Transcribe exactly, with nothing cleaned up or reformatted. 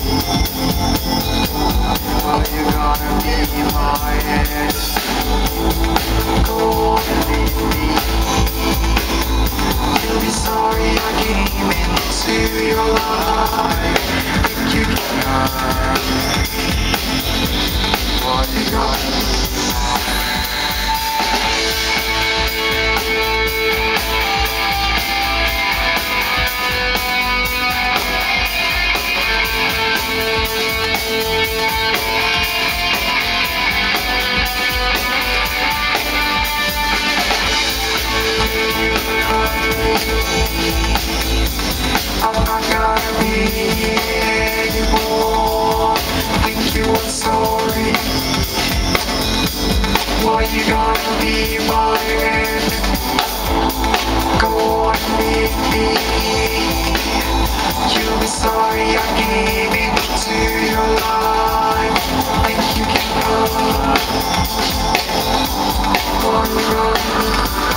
Well, you're gonna be my head. Go and leave me. You'll be sorry I came into your life. If you can, well, you gotta be mine. I'm not gonna be anymore. Think you were sorry. Why you gotta be my end? Go on, leave me. You'll be sorry I came into your life. Think you can go. One run.